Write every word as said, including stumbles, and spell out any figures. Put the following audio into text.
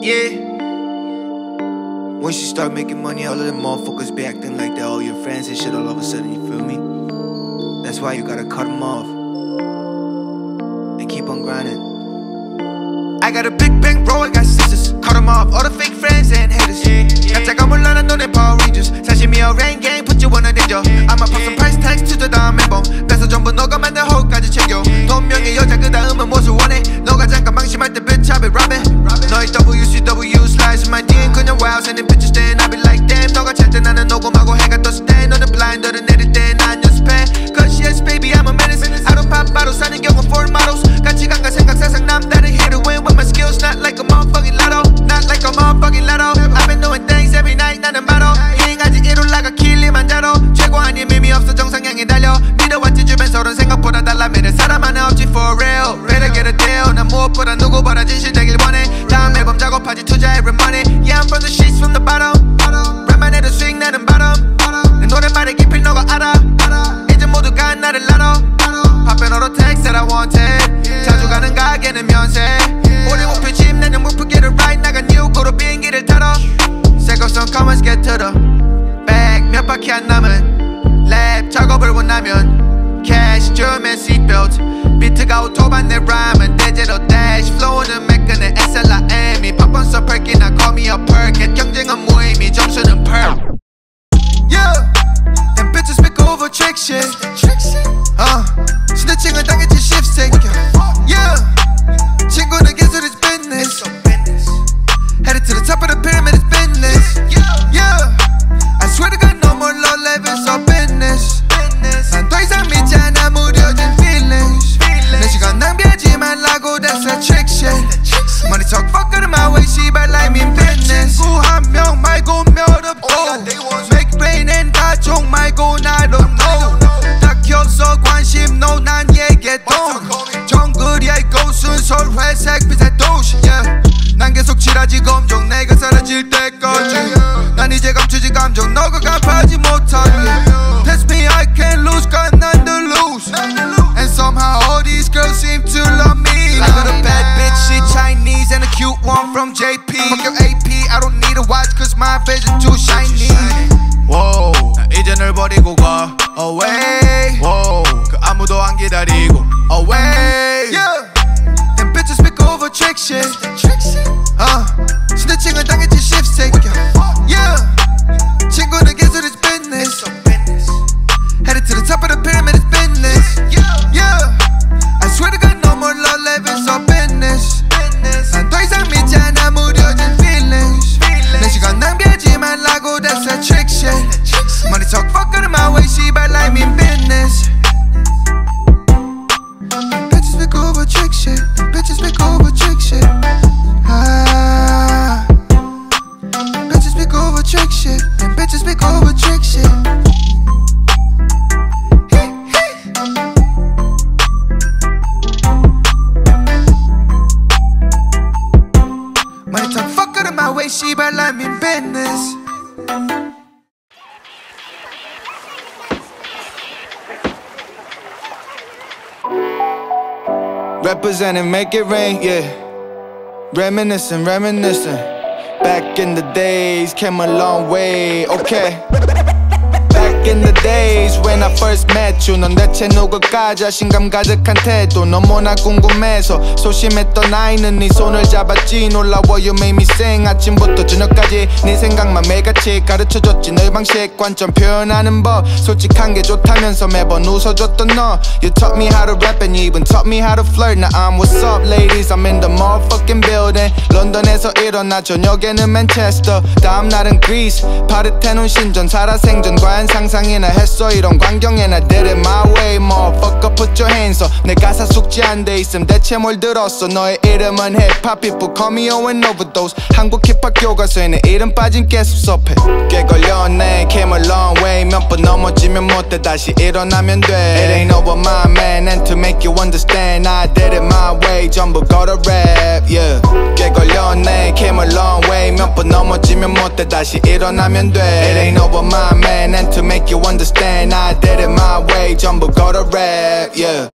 Yeah. Once you start making money, all of them motherfuckers be acting like they're all your friends and shit all of a sudden, you feel me? That's why you gotta cut them off and keep on grinding. I got a big bang bro, I got scissors. Cut them off, all the fake friends and haters. 깜짝아 몰라 난 너네 Power Rangers. 사실미어 rain gang, put you on a danger. I'ma put some price tags to the 다음 앨범. 뺏어 전부 너가 만든 호흡까지 챙겨. 돈 명의 여자 그 다음은 무엇을 원해. 너가 잠깐 망심할 때 bitch I be robbing. 너의 W C W slice my D M 그냥 wow sending bitches then I be like damn. 너가 잘 때 나는 녹음하고 해가 떴을 때 너는 blind 너를 내릴 때 난 연습해. Cause yes baby I'm a menace. I don't pop bottles 사는 경우 for models. 가치관과 생각 세상 남다른 hit to win with my skills not like a motherfucking lotto. Not like a motherfucking lotto. I've been doing things every night 나는 바로 힐링하지 이룰라가 킬리만자로. 최고 아닌 의미 없어 정상향에 달려. 믿어왔지 주변 서로는 생각보다 달라. 믿을 사람 하나 없지 for real. Better get a deal. 난 무엇보다 누구보다 진실되길 원해. 다음 앨범 작업하지 투자해 real money. Yeah I'm from the streets from the bottom. 랩만 해도 swing 나는 bottom. 내 노랫말에 깊이 너가 알아. 이제 모두가 나를 알아. Poppin' all the texts that I wanted. 자주 가는 가게는 면세. 우리 목표 집 내년 목표 get it right. 나간 뉴고로 비행기를 타러. 새거선 come let's get to the bag. 몇 바퀴 안 남은 랩 작업을 원하면 cash 주면 seatbelt. 비트가 오토반 내 rhyme은 대제로 dash. flow는 매끈해 S L I M이 팝 on so perky 나 call me a perk. 경쟁은 무의미 점수는 per. Yeah, them bitches make over trick shit. Uh, 스네칭은 당했지 shifting. Yeah, 친구는 계속 it's business. Headed to the top of the pyramid, it's business. Yeah, I swear to God, no more low levels of business. 난 더 이상 믿지 않아 무뎌진 feelings. 내 시간 낭비하지 말라고, that's a trick shit. Money talk, fuck out of my way, 씨발 I mean business. 친구 한 명 말고 몇 없고 make rain and 가족 말고 I don't know. 딱히 없어 관심 no 난 얘기해도 정글이야 이고 순솔 회색 빛의 도시. Yeah. 난 계속 칠하지 검정 내가 사라질 때까지. 난 이제 감추지 감정 너가 갚아지 못하게. Test me I can't lose got none to lose. And somehow all these girls seem to love me. I got a bad bitch, she Chinese and a cute one from J P. Fuck your A P, I don't need a watch cause my vision too shiny. Whoa, 이제 널 버리고 가 away. Whoa, 그 아무도 안 기다리고 away. Yeah, them bitches pick over trick shit. Uh, 스네칭은 당했지 shifting. Yeah, 친구는 계속 it's business. Headed to the top of the pyramid, it's business. Yeah, I swear to God, no more low levels of business. 난 더 이상 믿지 않아 무뎌진 feelings. 내 시간 낭비하지 말라고, that's a trick shit. Money talk, fuck out of my way, 씨발 I mean business. Bitches pick over trick shit. Bitches pick over trick shit. Ah, bitches pick over trick shit. And bitches pick over trick shit. Money talk, fuck out of my way, 씨발 I mean business. Representing, make it rain, yeah. Reminiscing, reminiscing. Back in the days, came a long way, okay. Back in the days when I first met you. 넌 대체 누굴까 자신감 가득한 태도 너무나 궁금해서 소심했던 나이는 네 손을 잡았지. 놀라워 you made me sing. 아침부터 저녁까지 네 생각만 매일같이 가르쳐줬지. 늘 방식 관점 표현하는 법 솔직한 게 좋다면서 매번 웃어줬던 너. You taught me how to rap and you even taught me how to flirt. Now I'm what's up ladies I'm in the motherfucking building. 런던에서 일어나 저녁에는 맨체스터. 다음 날은 그리스 파르테논 신전 살아생전 과연 상상이나 했어 이런 광경에 나 did it my way. Motherfucker put your hands up. 내 가사 숙지 안 돼 있음 대체 뭘 들었어. 너의 이름은 힙합 people call me on overdose. 한국 힙합 교과서에 내 이름 빠진 게 섭섭해. 꽤 걸렸네 came a long way. 몇 번 넘어지면 못돼 다시 일어나면 돼. It ain't over my man and to make you understand I did it my way. 전부 걸어 rap yeah. 꽤 걸렸네 came a long way. 몇 번 넘어지면 못돼 다시 일어나면 돼. It ain't over my man and to make you understand I did it my way. 전부 걸어 rap yeah.